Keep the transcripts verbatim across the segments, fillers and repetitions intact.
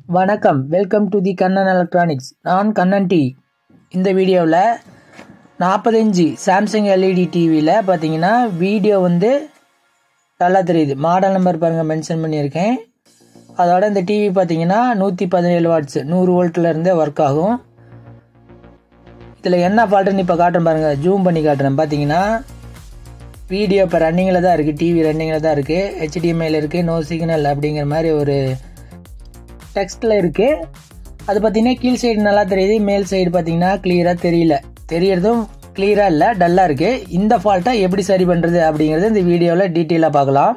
வணக்கம், welcome to the Kannan electronics. நான் Kannan D. இந்த வீடியோவில் நாற்பது இன்ச்சு சாம்சங் எல்இடி டிவியில் பார்த்தீங்கன்னா வீடியோ வந்து நல்லா தெரியுது. மாடல் நம்பர் பாருங்கள், மென்ஷன் பண்ணியிருக்கேன். அதோட இந்த டிவி பார்த்தீங்கன்னா நூற்றி பதினேழு வாட்ஸ் நூறு வோல்ட்டில் இருந்தே ஒர்க் ஆகும். இதில் என்ன ஃபால்ட்டுன்னு இப்போ காட்டுறேன் பாருங்கள், ஜூம் பண்ணி காட்டுறேன். பார்த்தீங்கன்னா வீடியோ இப்போ ரன்னிங்கில் தான் இருக்குது, டிவி ரன்னிங்கில் தான் இருக்குது, ஹெச்டிஎம்ஐயில் இருக்குது, நோ சிக்னல் அப்படிங்கிற மாதிரி ஒரு டெக்ஸ்ட்டில் இருக்குது. அது பார்த்தீங்கன்னா கீழ் சைடு நல்லா தெரியுது, மேல் சைடு பார்த்தீங்கன்னா கிளியராக தெரியல. தெரியறதும் கிளியராக இல்லை, டல்லாக இருக்குது. இந்த ஃபால்ட்டை எப்படி சரி பண்ணுறது அப்படிங்கிறது இந்த வீடியோவில் டீட்டெயிலாக பார்க்கலாம்.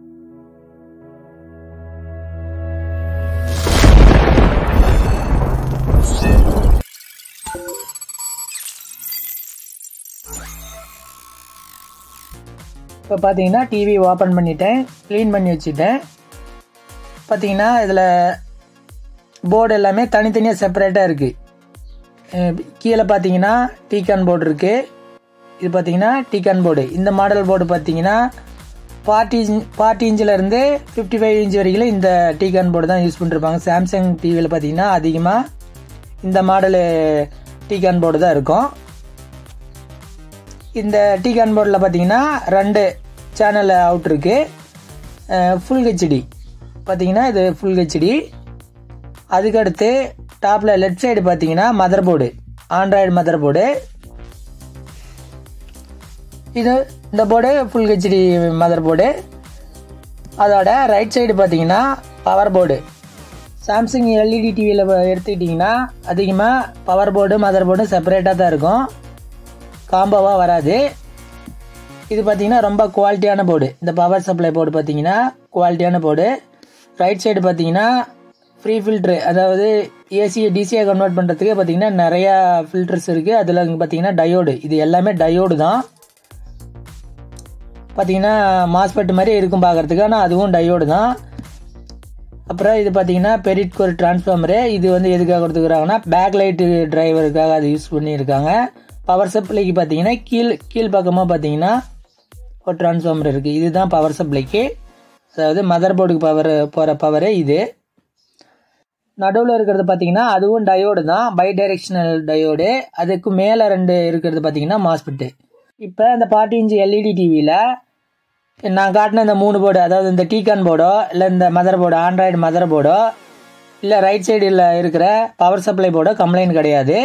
இப்போ பார்த்தீங்கன்னா டிவி ஓப்பன் பண்ணிட்டேன், க்ளீன் பண்ணி வச்சுட்டேன். பார்த்தீங்கன்னா இதில் போர்டு எல்லாமே தனித்தனியாக செப்பரேட்டாக இருக்குது. கீழே பார்த்தீங்கன்னா டீகான் போர்டு இருக்குது. இது பார்த்தீங்கன்னா டீகான் போர்டு. இந்த மாடல் போர்டு பார்த்தீங்கன்னா ஃபார்ட்டி ஃபார்ட்டி இன்ச்சிலேருந்து ஃபிஃப்டி ஃபைவ் இன்ச் வரைக்கும் இந்த டீகான் போர்டு தான் யூஸ் பண்ணிருப்பாங்க. சாம்சங் டிவியில் பார்த்தீங்கன்னா அதிகமாக இந்த மாடலு டீகான் போர்டு தான் இருக்கும். இந்த டீகான் போர்டில் பார்த்தீங்கன்னா ரெண்டு சேனல் அவுட் இருக்குது. ஃபுல் ஹெச்டி பார்த்தீங்கன்னா இது ஃபுல் ஹெச்டி. அதுக்கடுத்து டாப்பில் லெஃப்ட் சைடு பார்த்தீங்கன்னா mother board, android mother board. இது இந்த board full HD mother board. அதோட ரைட் சைடு பார்த்தீங்கன்னா பவர் போர்டு. சாம்சங் எல்இடி டிவியில் எடுத்துக்கிட்டிங்கன்னா அதிகமாக பவர் போர்டு மதர் போர்டு செப்பரேட்டாக தான் இருக்கும், காம்போவாக வராது. இது பார்த்தீங்கன்னா ரொம்ப குவாலிட்டியான போர்டு. இந்த பவர் சப்ளை போர்டு பார்த்தீங்கன்னா குவாலிட்டியான போர்டு. ரைட் சைடு பார்த்தீங்கன்னா ஃப்ரீ ஃபில்ட்ரு, அதாவது ஏசியை டிசியை கன்வெர்ட் பண்ணுறதுக்கு பார்த்தீங்கன்னா நிறையா ஃபில்டர்ஸ் இருக்குது. அதில் பார்த்தீங்கன்னா டயோடு, இது எல்லாமே டயோடு தான். பார்த்தீங்கன்னா மாஸ்பெட் மாதிரி இருக்கும் பார்க்குறதுக்கு, ஆனால் அதுவும் டயோடு தான். அப்புறம் இது பார்த்தீங்கன்னா பெரிட் கோர் டிரான்ஸ்ஃபார்மரு. இது வந்து எதுக்காக கொடுத்துக்கிறாங்கன்னா பேக் லைட்டு டிரைவருக்காக அது யூஸ் பண்ணியிருக்காங்க. பவர் சப்ளைக்கு பார்த்தீங்கன்னா கீழ் கீழ் பக்கமாக பார்த்தீங்கன்னா ஒரு டிரான்ஸ்ஃபார்மர் இருக்குது. இதுதான் பவர் சப்ளைக்கு, அதாவது மதர் போர்டுக்கு பவர் போகிற பவரு இது. நடுவில் இருக்கிறது பார்த்தீங்கன்னா அதுவும் டயோடு தான், பை டைரெக்ஷனல் டயோடு. அதுக்கு மேலே ரெண்டு இருக்கிறது பார்த்தீங்கன்னா மாஸ்பெட்டு. இப்போ இந்த ஃபார்ட்டி இன்ச் எல்இடி டிவியில் நான் காட்டின இந்த மூணு போர்டு, அதாவது இந்த டீகான் போர்டோ இல்லை இந்த மதர் போர்டு ஆண்ட்ராய்டு மதர் போர்டோ இல்லை ரைட் சைடில் இருக்கிற பவர் சப்ளை போர்டோ கம்ப்ளைண்ட் கிடையாது.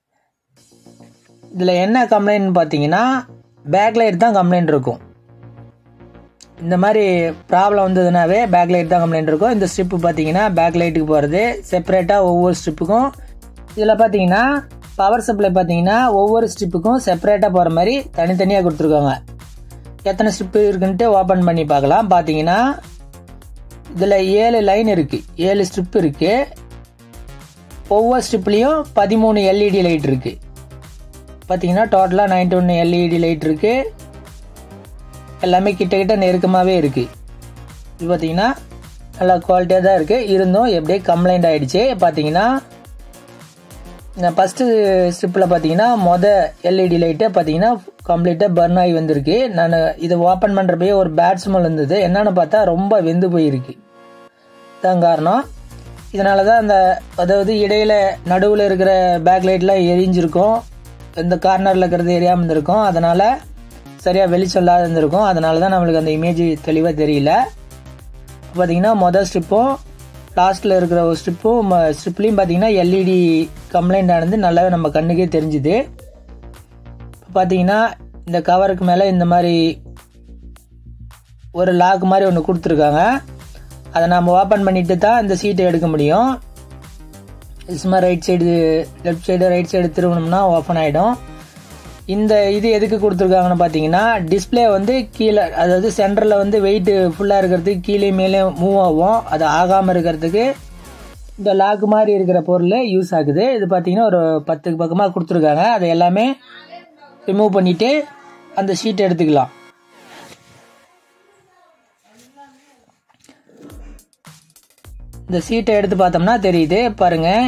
இதில் என்ன கம்ப்ளைண்ட் பார்த்தீங்கன்னா பேக் லைட் தான் கம்ப்ளைண்ட் இருக்கும். இந்த மாதிரி ப்ராப்ளம் வந்ததுனாவே பேக் லைட் தான் கம்ப்ளைண்ட் இருக்கும். இந்த ஸ்ட்ரிப்பு பார்த்தீங்கன்னா பேக் லைட்டுக்கு போகிறது செப்பரேட்டாக ஒவ்வொரு ஸ்ட்ரிப்புக்கும். இதில் பார்த்தீங்கன்னா பவர் சப்ளை பார்த்தீங்கன்னா ஒவ்வொரு ஸ்ட்ரிப்புக்கும் செப்பரேட்டாக போகிற மாதிரி தனித்தனியாக கொடுத்துருக்காங்க. எத்தனை ஸ்ட்ரிப்பு இருக்குன்ட்டு ஓப்பன் பண்ணி பார்க்கலாம். பார்த்தீங்கன்னா இதில் ஏழு லைன் இருக்குது, ஏழு ஸ்ட்ரிப் இருக்குது. ஒவ்வொரு ஸ்ட்ரிப்லேயும் பதிமூணு எல்இடி லைட் இருக்குது. பார்த்தீங்கன்னா டோட்டலாக நைன்டி ஒன் எல்இடி லைட் இருக்குது. எல்லாமே கிட்ட கிட்ட நெருக்கமாகவே இருக்குது. இது பார்த்தீங்கன்னா நல்லா குவாலிட்டியாக தான் இருக்குது. இருந்தும் எப்படியே கம்ப்ளைண்ட் ஆகிடுச்சு. பார்த்தீங்கன்னா ஃபஸ்ட்டு ஸ்ட்ரிப்பில் பார்த்தீங்கன்னா மொதல் எல்இடி லைட்டை பார்த்தீங்கன்னா கம்ப்ளீட்டாக பர்ன் ஆகி வந்திருக்கு. நான் இதை ஓப்பன் பண்ணுறப்பயே ஒரு பேட் ஸ்மெல் இருந்தது. என்னென்னு பார்த்தா ரொம்ப வெந்து போயிருக்கு. தான் காரணம். இதனால தான் அந்த அதாவது இடையில நடுவில் இருக்கிற பேக் லைட்லாம் எரிஞ்சிருக்கும், இந்த கார்னரில் இருக்கிறது எரியாமல் இருந்திருக்கும். அதனால் சரியாக வெளிச்சம் இல்லாத இருந்திருக்கும். அதனால தான் நம்மளுக்கு அந்த இமேஜ் தெளிவாக தெரியல. பார்த்தீங்கன்னா மொதல் ஸ்ட்ரிப்பும் லாஸ்ட்டில் இருக்கிற ஒரு ஸ்ட்ரிப்பும் ஸ்ட்ரிப்லேயும் பார்த்தீங்கன்னா எல்இடி கம்ப்ளைண்ட் ஆனது நல்லாவே நம்ம கண்ணுக்கே தெரிஞ்சுது. பார்த்தீங்கன்னா இந்த கவருக்கு மேலே இந்த மாதிரி ஒரு லாக் மாதிரி ஒன்று கொடுத்துருக்காங்க. அதை நம்ம ஓப்பன் பண்ணிட்டு தான் இந்த சீட்டை எடுக்க முடியும். சும்மா right side left side right side திருவணும்னா ஓப்பன் ஆகிடும். இந்த இது எதுக்கு கொடுத்துருக்காங்கன்னு பார்த்தீங்கன்னா டிஸ்பிளே வந்து கீழே, அதாவது சென்டரில் வந்து வெயிட் ஃபுல்லாக இருக்கிறதுக்கு கீழே மேலே மூவ் ஆகும். அது ஆகாமல் இருக்கிறதுக்கு இந்த லாக் மாதிரி இருக்கிற பொருள் யூஸ் ஆகுது. இது பார்த்தீங்கன்னா ஒரு பத்துக்கு பக்கமாக கொடுத்துருக்காங்க. அதை எல்லாமே ரிமூவ் பண்ணிவிட்டு அந்த ஷீட் எடுத்துக்கலாம். இந்த சீட்டை எடுத்து பார்த்தோம்னா தெரியுது பாருங்கள்,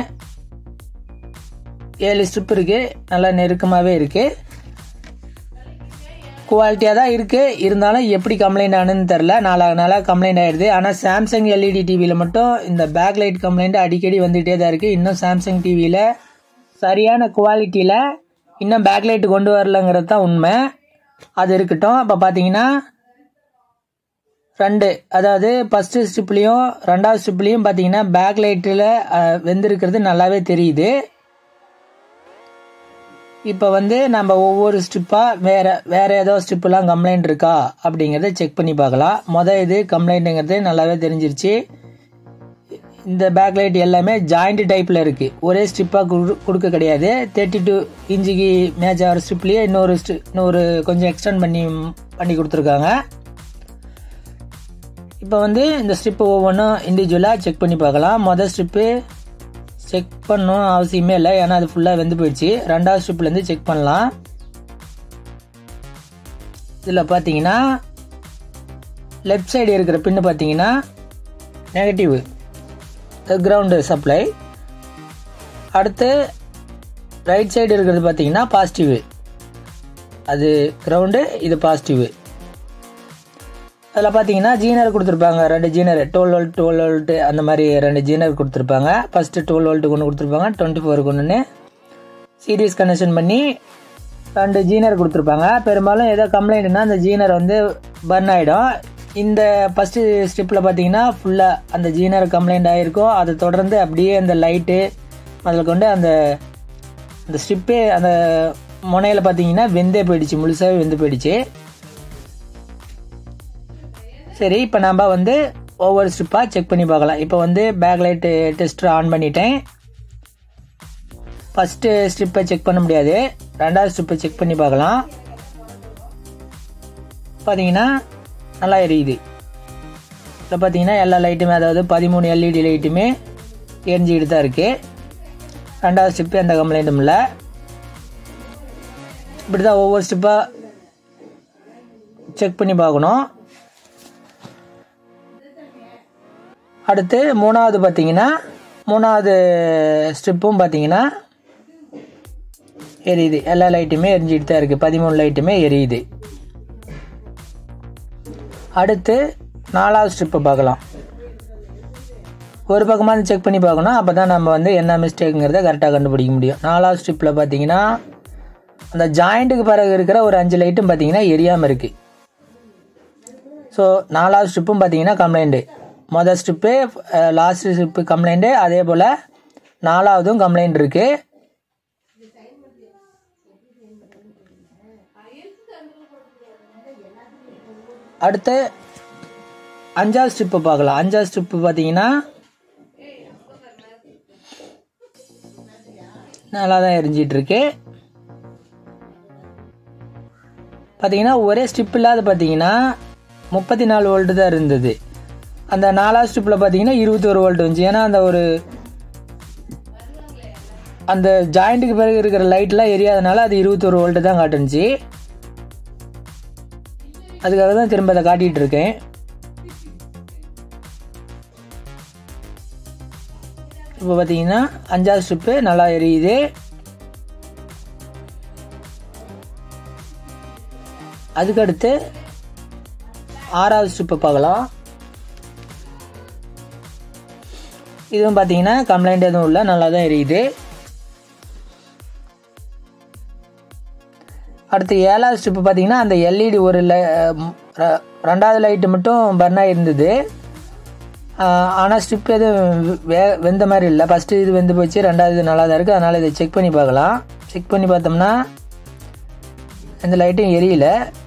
ஏழு ஸ்ட்ரிப் இருக்குது, நல்லா நெருக்கமாகவே இருக்குது. குவாலிட்டியாக தான் இருக்குது. இருந்தாலும் எப்படி கம்ப்ளைண்ட் ஆனுன்னு தெரில, நாளாக நாளாக கம்ப்ளைண்ட் ஆகிடுது. ஆனால் சாம்சங் எல்இடி டிவியில் மட்டும் இந்த பேக் லைட் கம்ப்ளைண்ட் அடிக்கடி வந்துகிட்டே தான் இருக்குது. இன்னும் சாம்சங் டிவியில் சரியான குவாலிட்டியில் இன்னும் பேக் லைட்டு கொண்டு வரலங்கிறது தான் உண்மை. அது இருக்கட்டும். இப்போ பார்த்தீங்கன்னா ரெண்டு, அதாவது ஃபஸ்ட்டு ஸ்ட்ரிப்லேயும் ரெண்டாவது ஸ்ட்ரிப்லேயும் பார்த்தீங்கன்னா பேக் லைட்டில் வெந்திருக்கிறது நல்லாவே தெரியுது. இப்போ வந்து நம்ம ஒவ்வொரு ஸ்ட்ரிப்பாக வேறு வேறு ஏதோ ஸ்ட்ரிப்பெலாம் கம்ப்ளைண்ட் இருக்கா அப்படிங்கிறத செக் பண்ணி பார்க்கலாம். மொதல் இது கம்ப்ளைண்ட்டுங்கிறது நல்லாவே தெரிஞ்சிருச்சு. இந்த பேக் லைட் எல்லாமே ஜாயிண்ட் டைப்பில் இருக்குது, ஒரே ஸ்ட்ரிப்பாக கொடு கொடுக்க கிடையாது. தேர்ட்டி டூ இன்ச்சுக்கு மேட்ச் ஆகிற ஸ்ட்ரிப்லேயே இன்னொரு ஸ்ட்ரி இன்னொரு கொஞ்சம் எக்ஸ்டெண்ட் பண்ணி பண்ணி கொடுத்துருக்காங்க. இப்போ வந்து இந்த ஸ்ட்ரிப்பு ஒவ்வொன்றும் இண்டிவிஜுவலாக செக் பண்ணி பார்க்கலாம். மொதல் ஸ்ட்ரிப்பு செக் பண்ணணும் அவசியமே இல்லை, ஏன்னா அது ஃபுல்லாக வெந்து போயிடுச்சு. ரெண்டாவது ஸ்ட்ரிப்லேருந்து செக் பண்ணலாம். இதில் பார்த்தீங்கன்னா லெஃப்ட் சைடு இருக்கிற பின்னு பார்த்தீங்கன்னா நெகட்டிவ், கிரவுண்டு சப்ளை. அடுத்து ரைட் சைடு இருக்கிறது பார்த்தீங்கன்னா பாசிட்டிவ், அது கிரவுண்டு, இது பாசிட்டிவ். அதில் பார்த்தீங்கன்னா ஜீனர் கொடுத்துருப்பாங்க, ரெண்டு zener, twelve volt twelve volt அந்த மாதிரி ரெண்டு ஜீனர் கொடுத்துருப்பாங்க. ஃபஸ்ட்டு டுவெல் வோல்ட்டுக்கு ஒன்று கொடுத்துருப்பாங்க, டுவெண்ட்டி ஃபோருக்கு ஒன்று சீரியஸ் கனெக்ஷன் பண்ணி ரெண்டு ஜீனர் கொடுத்துருப்பாங்க. பெரும்பாலும் ஏதோ கம்ப்ளைண்ட்னா அந்த ஜீனர் வந்து பர்ன் ஆகிடும். இந்த ஃபஸ்ட்டு ஸ்ட்ரிப்பில் பார்த்தீங்கன்னா ஃபுல்லாக அந்த ஜீனர் கம்ப்ளைண்ட் ஆகிருக்கும். அதை தொடர்ந்து அப்படியே அந்த லைட்டு அதில் கொண்டு அந்த அந்த ஸ்ட்ரிப்பே அந்த முனையில் பார்த்தீங்கன்னா வெந்தே போயிடுச்சு, முழுசாகவே வெந்து போயிடுச்சு. சரி, இப்போ நம்ம வந்து ஒவ்வொரு ஸ்ட்ரிப்பாக செக் பண்ணி பார்க்கலாம். இப்போ வந்து பேக் லைட்டு டெஸ்டர் ஆன் பண்ணிட்டேன். ஃபஸ்ட்டு ஸ்ட்ரிப்பை செக் பண்ண முடியாது, ரெண்டாவது ஸ்ட்ரிப்பை செக் பண்ணி பார்க்கலாம். பார்த்தீங்கன்னா நல்லா எரியுது. இதில் பார்த்தீங்கன்னா எல்லா லைட்டுமே, அதாவது பதிமூணு எல்இடி லைட்டுமே எரிஞ்சிக்கிட்டு தான் இருக்குது. ரெண்டாவது ஸ்ட்ரிப்பு எந்த கம்ப்ளைண்ட்டும் இல்லை. இப்படி தான் ஒவ்வொரு ஸ்ட்ரிப்பாக செக் பண்ணி பார்க்கணும். அடுத்து மூணாவது பார்த்தீங்கன்னா மூணாவது ஸ்ட்ரிப்பும் பார்த்தீங்கன்னா எரியுது. எல்லா லைட்டுமே எரிஞ்சிட்டு தான் இருக்குது, பதிமூணு லைட்டுமே எரியுது. அடுத்து நாலாவது ஸ்ட்ரிப்பை பார்க்கலாம். ஒரு பக்கமாக செக் பண்ணி பார்க்கணும், அப்போ தான் நம்ம வந்து என்ன மிஸ்டேக்குங்கிறத கரெக்டாக கண்டுபிடிக்க முடியும். நாலாவது ஸ்ட்ரிப்பில் பார்த்தீங்கன்னா அந்த ஜாயிண்ட்டுக்கு பிறகு இருக்கிற ஒரு அஞ்சு லைட்டும் பார்த்தீங்கன்னா எரியாமல் இருக்குது. ஸோ நாலாவது ஸ்ட்ரிப்பும் பார்த்தீங்கன்னா கம்ப்ளைண்ட்டு. மொதல் ஸ்ட்ரிப்பு, லாஸ்ட் ஸ்ட்ரிப்பு கம்ப்ளைண்ட்டு, அதே போல் நாலாவதும் கம்ப்ளைண்ட் இருக்குது. அடுத்து அஞ்சாவது ஸ்ட்ரிப்பை பார்க்கலாம். அஞ்சாவது ஸ்ட்ரிப்பு பார்த்தீங்கன்னா நல்லா தான் எரிஞ்சிட்டு இருக்கு. பார்த்தீங்கன்னா ஒரே ஸ்ட்ரிப் இல்லாத பார்த்தீங்கன்னா முப்பத்தி நாலு வோல்ட்டு தான் இருந்தது. அந்த நாலாவது ஸ்ட்ரிப்பில் பார்த்தீங்கன்னா இருபத்தோரு வோல்ட் வந்துச்சு. ஏன்னா அந்த ஒரு அந்த ஜாயிண்ட்டுக்கு பிறகு இருக்கிற லைட்லாம் எரியாதனால அது இருபத்தோரு வோல்ட்டு தான் காட்டுச்சு. அதுக்காக தான் திரும்ப அதை காட்டிகிட்டு இருக்கேன். இப்போ பார்த்தீங்கன்னா அஞ்சாவது ஸ்ட்ரிப்பு நல்லா எரியுது. அதுக்கடுத்து ஆறாவது ஸ்ட்ரிப்பை பார்க்கலாம். இதுவும் பார்த்தீங்கன்னா கம்ப்ளைண்ட் எதுவும் இல்லை, நல்லா தான் எரியுது. அடுத்து ஏழாவது ஸ்ட்ரிப்பு பார்த்தீங்கன்னா அந்த எல்இடி ஒரு ரெண்டாவது லைட்டு மட்டும் பர்ன் ஆகிருந்தது. ஆனால் ஸ்ட்ரிப் எதுவும் வே வெந்த மாதிரி இல்லை. ஃபஸ்ட்டு இது வெந்து போச்சு, ரெண்டாவது நல்லா தான் இருக்குது. அதனால் இதை செக் பண்ணி பார்க்கலாம். செக் பண்ணி பார்த்தோம்னா இந்த லைட்டும் எரியல.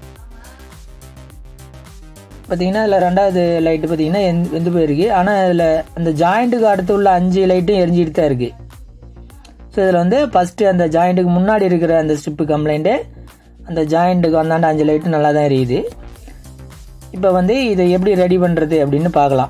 பார்த்தீங்கன்னா இதில் ரெண்டாவது லைட்டு பார்த்தீங்கன்னா எந் வெந்து போயிருக்கு. ஆனால் இதில் அந்த ஜாயிண்ட்டுக்கு அடுத்து உள்ள அஞ்சு லைட்டும் எரிஞ்சிட்டு தான் இருக்குது. ஸோ இதில் வந்து ஃபஸ்ட்டு அந்த ஜாயிண்ட்டுக்கு முன்னாடி இருக்கிற அந்த ஸ்ட்ரிப்பு கம்ப்ளைண்ட்டு, அந்த ஜாயிண்ட்டுக்கு வந்தாண்ட அஞ்சு லைட்டும் நல்லா தான் எரியுது. இப்போ வந்து இதை எப்படி ரெடி பண்ணுறது அப்படின்னு பார்க்கலாம்.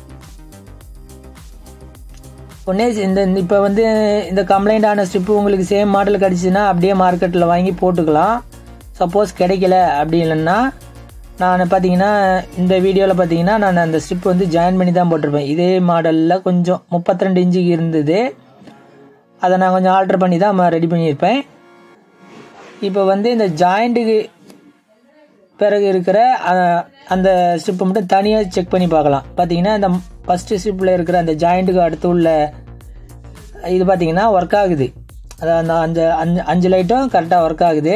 ஒன்றே இந்த இப்போ வந்து இந்த கம்ப்ளைண்ட் ஆன ஸ்ட்ரிப்பு உங்களுக்கு சேம் மாடல் கிடச்சின்னா அப்படியே மார்க்கெட்டில் வாங்கி போட்டுக்கலாம். சப்போஸ் கிடைக்கல அப்படி இல்லைன்னா நான் பார்த்தீங்கன்னா இந்த வீடியோவில் பார்த்தீங்கன்னா நான் அந்த ஸ்ட்ரிப் வந்து ஜாயின் பண்ணி தான் போட்டிருப்பேன். இதே மாடலில் கொஞ்சம் முப்பத்தி ரெண்டு இன்ச்சுக்கு இருந்தது, அதை நான் கொஞ்சம் ஆல்ட்ரு பண்ணி தான் ரெடி பண்ணியிருப்பேன். இப்போ வந்து இந்த ஜாயிண்ட்டுக்கு பிறகு இருக்கிற அந்த ஸ்ட்ரிப்பை மட்டும் தனியாக செக் பண்ணி பார்க்கலாம். பார்த்தீங்கன்னா இந்த ஃபஸ்ட்டு ஸ்ட்ரிப்பில் இருக்கிற அந்த ஜாயிண்ட்டுக்கு அடுத்து உள்ள இது பார்த்தீங்கன்னா ஒர்க் ஆகுது. அதாவது அந்த அஞ்சு அஞ்சு அஞ்சு லைட்டும் கரெக்டாக ஒர்க் ஆகுது.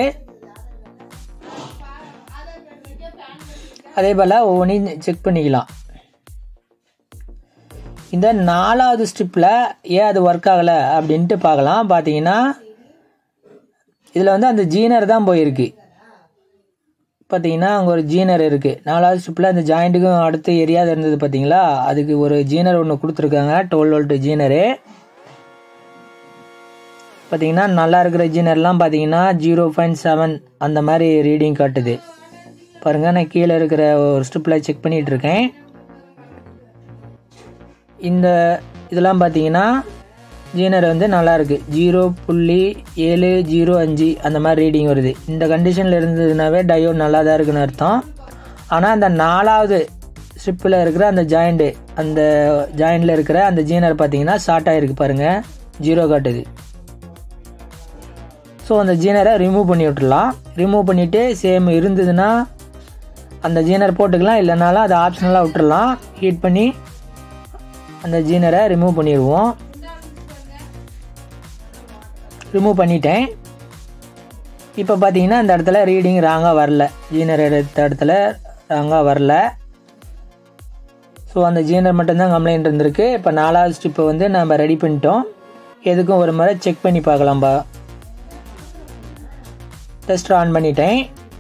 அதே போல் ஒவ்வொன்றையும் செக் பண்ணிக்கலாம். இந்த நாலாவது ஸ்ட்ரிப்பில் ஏன் அது ஒர்க் ஆகலை அப்படின்ட்டு பார்க்கலாம். பார்த்தீங்கன்னா இதில் வந்து அந்த ஜீனர் தான் போயிருக்கு. பார்த்தீங்கன்னா அங்கே ஒரு ஜீனர் இருக்குது. நாலாவது ஸ்ட்ரிப்பில் அந்த ஜாயிண்ட்டுக்கும் அடுத்து எரியாத இருந்தது பார்த்தீங்களா, அதுக்கு ஒரு ஜீனர் ஒன்று கொடுத்துருக்காங்க, டுவெல் வோல்ட் ஜீனரு. பார்த்தீங்கன்னா நல்லா இருக்கிற ஜீனர்லாம் பார்த்தீங்கன்னா ஜீரோ பாயிண்ட் செவன் அந்த மாதிரி ரீடிங் காட்டுது. பாருங்கள், நான் கீழே இருக்கிற ஒரு ஸ்ட்ரிப்பில் செக் பண்ணிகிட்டு இருக்கேன். இந்த இதெல்லாம் பார்த்தீங்கன்னா ஜீனர் வந்து நல்லாயிருக்கு, ஜீரோ புள்ளி ஏழு ஜீரோ அஞ்சு அந்த மாதிரி ரீடிங் வருது. இந்த கண்டிஷனில் இருந்ததுனாவே டயோட் நல்லா தான் இருக்குன்னு அர்த்தம். ஆனால் அந்த நாலாவது ஸ்ட்ரிப்பில் இருக்கிற அந்த ஜாயிண்ட்டு அந்த ஜாயிண்டில் இருக்கிற அந்த ஜீனர் பார்த்தீங்கன்னா ஷார்ட் ஆகிருக்கு. பாருங்கள், ஜீரோ காட்டுது. ஸோ அந்த ஜீனரை ரிமூவ் பண்ணி விட்டுடலாம். ரிமூவ் பண்ணிவிட்டு சேம் இருந்ததுன்னா அந்த ஜீனர் போட்டுக்கலாம், இல்லைனாலும் அதை ஆப்ஷனலாக விட்டுடலாம். ஹீட் பண்ணி அந்த ஜீனரை ரிமூவ் பண்ணிடுவோம். ரிமூவ் பண்ணிட்டேன். இப்போ பார்த்தீங்கன்னா இந்த இடத்துல ரீடிங் ராங்காக வரல, ஜீனர் எடுத்த இடத்துல ராங்காக வரல. ஸோ அந்த ஜீனர் மட்டும்தான் கம்ப்ளைண்ட் இருந்திருக்கு. இப்போ நாலாவது ஸ்ட்ரிப்பை வந்து நம்ம ரெடி பண்ணிட்டோம். எதுக்கும் ஒரு முறை செக் பண்ணி பார்க்கலாம்பா. டெஸ்டர் ஆன் பண்ணிட்டேன்.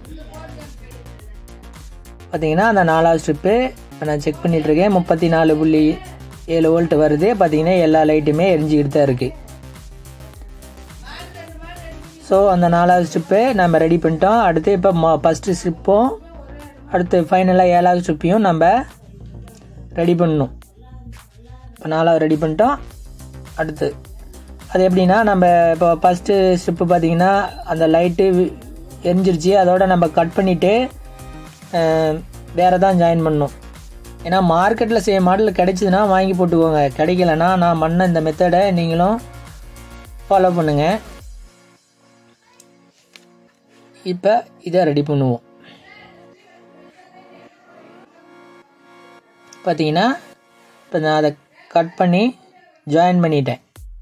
பார்த்தீங்கன்னா அந்த நாலாவது ஸ்ட்ரிப்பு நான் செக் பண்ணிகிட்ருக்கேன். முப்பத்தி நாலு புள்ளி ஏழு வோல்ட் வருது. பார்த்தீங்கன்னா எல்லா லைட்டுமே எரிஞ்சிக்கிட்டு தான் இருக்குது. ஸோ அந்த நாலாவது ஸ்ட்ரிப்பு நம்ம ரெடி பண்ணிட்டோம். அடுத்து இப்போ ஃபஸ்ட்டு ஸ்ட்ரிப்பும் அடுத்து ஃபைனலாக ஏழாவது ஸ்ட்ரிப்பையும் நம்ம ரெடி பண்ணணும். இப்போ நாலாவது ரெடி பண்ணிட்டோம். அடுத்து அது எப்படின்னா, நம்ம இப்போ ஃபஸ்ட்டு ஸ்ட்ரிப்பு பார்த்திங்கன்னா அந்த லைட்டு எரிஞ்சிருச்சு, அதோடு நம்ம கட் பண்ணிவிட்டு வேறு தான் ஜாயின் பண்ணணும். ஏன்னா மார்க்கெட்டில் சேம் மாடல் கிடைச்சிதுன்னா வாங்கி போட்டுக்கோங்க, கிடைக்கலன்னா நான் பண்ண இந்த மெத்தடை நீங்களும் ஃபாலோ பண்ணுங்கள். இப்போ இதை ரெடி பண்ணுவோம். பார்த்தீங்கன்னா இப்போ நான் அதை கட் பண்ணி ஜாயின் பண்ணிட்டேன்.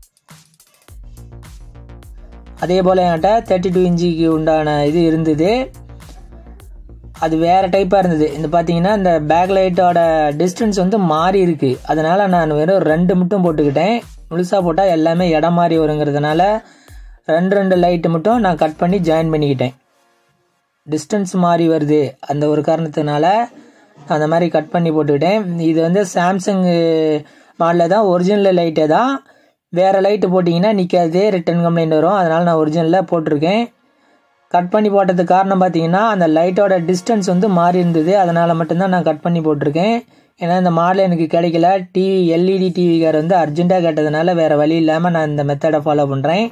அதே போல் என்கிட்ட தேர்ட்டி டூ இன்ச்சுக்கு உண்டான இது இருந்தது, அது வேறு டைப்பாக இருந்தது. இந்த பார்த்தீங்கன்னா இந்த பேக் லைட்டோட டிஸ்டன்ஸ் வந்து மாறி இருக்குது. அதனால் நான் வெறும் ரெண்டு மட்டும் போட்டுக்கிட்டேன். முழுசாக போட்டால் எல்லாமே இடம் மாறி வருங்கிறதுனால ரெண்டு ரெண்டு லைட்டு மட்டும் நான் கட் பண்ணி ஜாயின் பண்ணிக்கிட்டேன். டிஸ்டன்ஸ் மாறி வருது அந்த ஒரு காரணத்தினால அந்த மாதிரி கட் பண்ணி போட்டுக்கிட்டேன். இது வந்து சாம்சங் மாடலில் தான், ஒரிஜினல் லைட்டே தான். வேறு லைட்டு போட்டிங்கன்னா நிற்காது, ரிட்டன் கம்ப்ளைண்ட் வரும். அதனால் நான் ஒரிஜினலில் போட்டிருக்கேன். கட் பண்ணி போட்டதுக்கு காரணம் பார்த்தீங்கன்னா அந்த லைட்டோட டிஸ்டன்ஸ் வந்து மாறி இருந்தது, அதனால் மட்டும்தான் நான் கட் பண்ணி போட்டிருக்கேன். ஏன்னா இந்த மாடல் எனக்கு கிடைக்கல. டிவி எல்இடி டிவிக்கார் வந்து அர்ஜென்ட்டாக கேட்டதுனால வேறு வழி இல்லாமல் நான் இந்த மெத்தடை ஃபாலோ பண்ணுறேன்.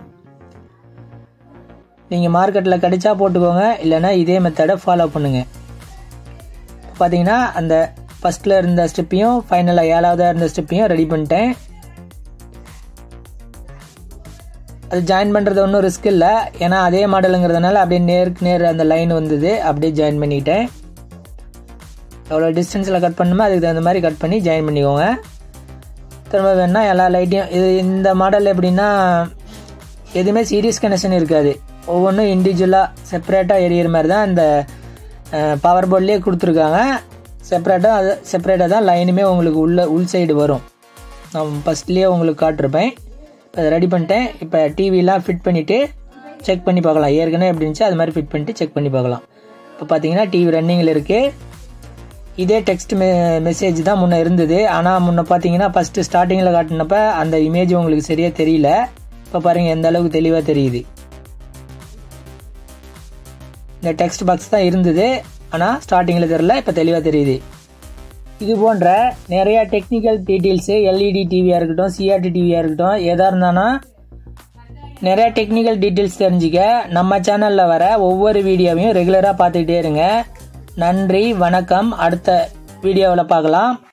நீங்கள் மார்க்கெட்டில் கிடைச்சா போட்டுக்கோங்க, இல்லைனா இதே மெத்தடை ஃபாலோ பண்ணுங்கள். பார்த்தீங்கன்னா அந்த ஃபஸ்ட்டில் இருந்த ஸ்டெப்பையும் ஃபைனலாக ஏழாவதாக இருந்த ஸ்டெப்பையும் ரெடி பண்ணிட்டேன். அது ஜாயின் பண்ணுறது ஒன்றும் ரிஸ்க் இல்லை, ஏன்னா அதே மாடலுங்கிறதுனால அப்படியே நேருக்கு நேர் அந்த லைன் வந்தது, அப்படியே ஜாயின் பண்ணிட்டேன். எவ்வளோ டிஸ்டன்ஸில் கட் பண்ணுமோ அதுக்கு தகுந்த மாதிரி கட் பண்ணி ஜாயின் பண்ணிக்கோங்க. திரும்ப வேணால் எல்லா லைட்டையும் இது இந்த மாடல் எப்படின்னா எதுவுமே சீரியஸ் கனெக்ஷன் இருக்காது, ஒவ்வொன்றும் இண்டிவிஜுவலாக செப்பரேட்டாக எரியிற மாதிரி தான் இந்த பவர் போர்ட்லேயே கொடுத்துருக்காங்க. செப்பரேட்டாக அது செப்பரேட்டாக தான் லைனுமே உங்களுக்கு உள்ள உள் சைடு வரும். நான் ஃபஸ்ட்லேயே உங்களுக்கு காட்டிருப்பேன். இப்போ அதை ரெடி பண்ணிட்டேன். இப்போ டிவிலாம் ஃபிட் பண்ணிவிட்டு செக் பண்ணி பார்க்கலாம். ஏற்கனவே எப்படி இருந்துச்சு அது மாதிரி ஃபிட் பண்ணிட்டு செக் பண்ணி பார்க்கலாம். இப்போ பார்த்தீங்கன்னா டிவி ரன்னிங்கில் இருக்குது. இதே டெக்ஸ்ட் மெ மெசேஜ் தான் முன்னே இருந்தது. ஆனால் முன்னே பார்த்தீங்கன்னா ஃபஸ்ட்டு ஸ்டார்டிங்கில் காட்டினப்ப அந்த இமேஜ் உங்களுக்கு சரியாக தெரியல. இப்போ பாருங்கள் எந்த அளவுக்கு தெளிவாக தெரியுது. இந்த டெக்ஸ்ட் பாக்ஸ் தான் இருந்தது, ஆனால் ஸ்டார்டிங்கில் தெரியல, இப்போ தெளிவாக தெரியுது. இது போன்ற நிறைய டெக்னிக்கல் டீட்டெயில்ஸு எல்இடி டிவியாக இருக்கட்டும், சிஆர்டி டிவியாக இருக்கட்டும், எதாக இருந்தாலும் நிறையா டெக்னிக்கல் டீட்டெயில்ஸ் தெரிஞ்சுக்க நம்ம சேனலில் வர ஒவ்வொரு வீடியோவையும் ரெகுலராக பார்த்துக்கிட்டே இருங்க. நன்றி, வணக்கம். அடுத்த வீடியோவில் பார்க்கலாம்.